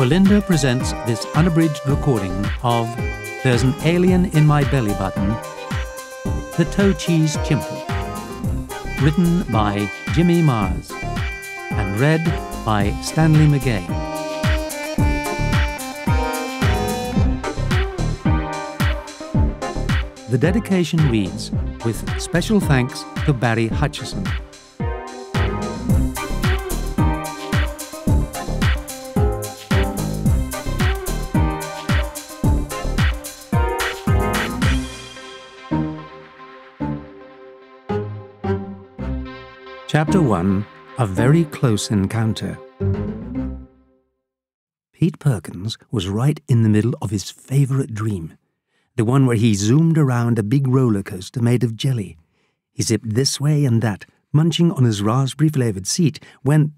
Belinda presents this unabridged recording of There's an Alien in My Belly Button, The Toe Cheese Chimple, written by Jimmy Mars and read by Stanley McGeagh. The dedication reads, with special thanks to Barry Hutchison. Chapter 1, A Very Close Encounter. Pete Perkins was right in the middle of his favourite dream, the one where he zoomed around a big roller coaster made of jelly. He zipped this way and that, munching on his raspberry-flavoured seat, when...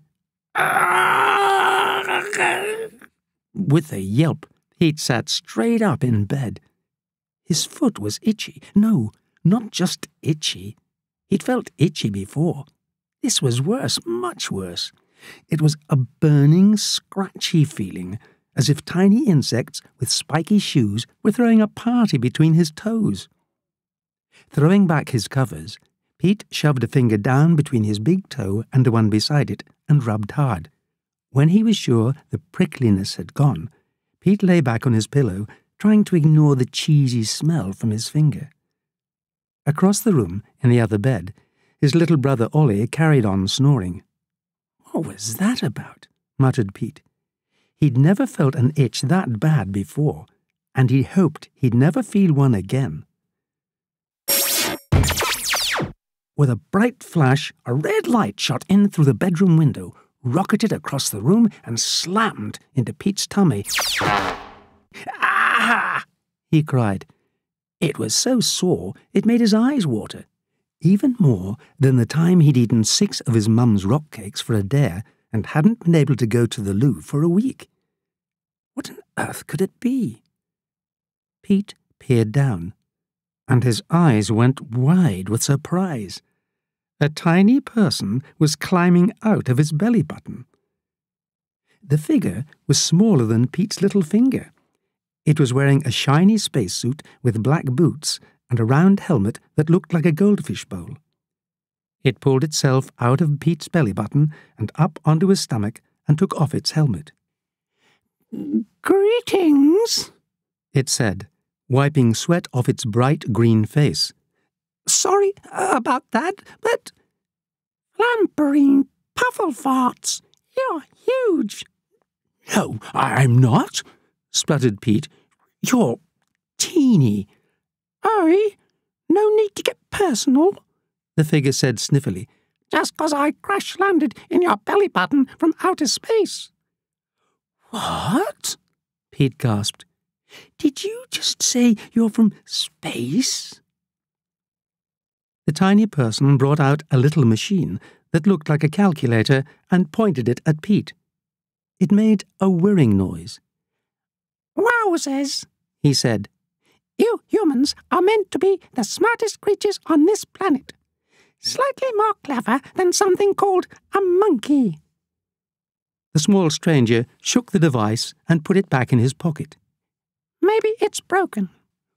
With a yelp, Pete sat straight up in bed. His foot was itchy. No, not just itchy. He'd felt itchy before. This was worse, much worse. It was a burning, scratchy feeling, as if tiny insects with spiky shoes were throwing a party between his toes. Throwing back his covers, Pete shoved a finger down between his big toe and the one beside it and rubbed hard. When he was sure the prickliness had gone, Pete lay back on his pillow, trying to ignore the cheesy smell from his finger. Across the room, in the other bed, his little brother Ollie carried on snoring. "What was that about?" muttered Pete. He'd never felt an itch that bad before, and he hoped he'd never feel one again. With a bright flash, a red light shot in through the bedroom window, rocketed across the room, and slammed into Pete's tummy. "Ah!" he cried. It was so sore it made his eyes water. Even more than the time he'd eaten 6 of his mum's rock cakes for a dare and hadn't been able to go to the loo for a week. What on earth could it be? Pete peered down, and his eyes went wide with surprise. A tiny person was climbing out of his belly button. The figure was smaller than Pete's little finger. It was wearing a shiny spacesuit with black boots and a round helmet that looked like a goldfish bowl. It pulled itself out of Pete's belly button and up onto his stomach and took off its helmet. "Greetings," it said, wiping sweat off its bright green face. "Sorry about that, but... Flamberine Pufflefarts, you're huge." "No, I'm not," spluttered Pete. "You're teeny." "Oh, no need to get personal," the figure said sniffily. "Just 'cause I crash-landed in your belly button from outer space." "What?" Pete gasped. "Did you just say you're from space?" The tiny person brought out a little machine that looked like a calculator and pointed it at Pete. It made a whirring noise. "Wowzers," he said. "You humans are meant to be the smartest creatures on this planet. Slightly more clever than something called a monkey." The small stranger shook the device and put it back in his pocket. "Maybe it's broken."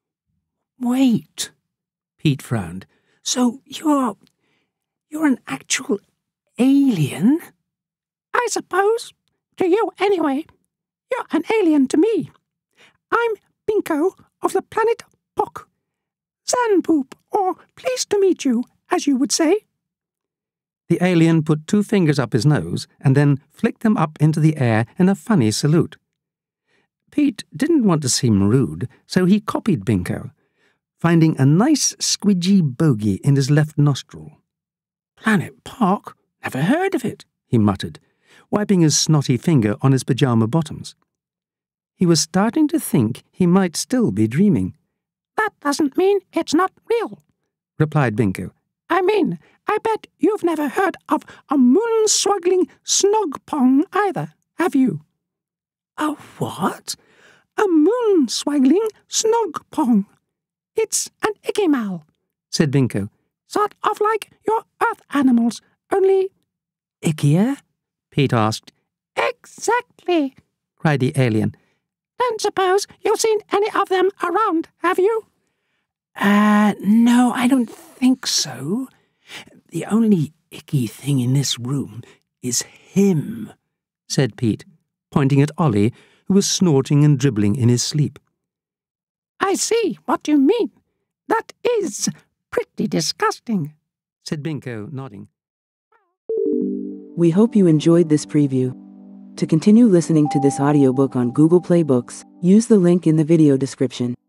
"Wait," Pete frowned. "So you're an actual alien?" "I suppose. To you, anyway. You're an alien to me. I'm Binko of the planet Pock. Zanpoop, or pleased to meet you, as you would say." The alien put 2 fingers up his nose and then flicked them up into the air in a funny salute. Pete didn't want to seem rude, so he copied Binko, finding a nice squidgy bogey in his left nostril. "Planet Pock? Never heard of it," he muttered, wiping his snotty finger on his pyjama bottoms. He was starting to think he might still be dreaming. "That doesn't mean it's not real," replied Binko. "I mean, I bet you've never heard of a moon-swaggling snog-pong either, have you?" "A what?" "A moon-swaggling snog-pong. It's an Ickimal," said Binko. "Sort of like your earth animals, only..." "Ickier?" Pete asked. "Exactly," cried the alien. Don't suppose you've seen any of them around, have you? No, I don't think so. The only icky thing in this room is him, said Pete, pointing at Ollie, who was snorting and dribbling in his sleep. I see what you mean. That is pretty disgusting, said Binko, nodding. We hope you enjoyed this preview. To continue listening to this audiobook on Google Play Books, use the link in the video description.